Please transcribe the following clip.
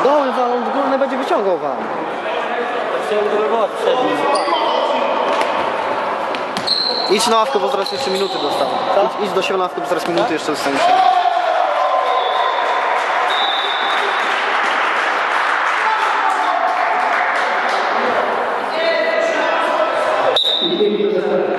Gołem wam, on górny będzie wyciągał wam. Idź na ławkę, bo zaraz jeszcze minuty dostał. Idź do siebie na ławkę, bo zaraz minuty jeszcze dostaniesz. I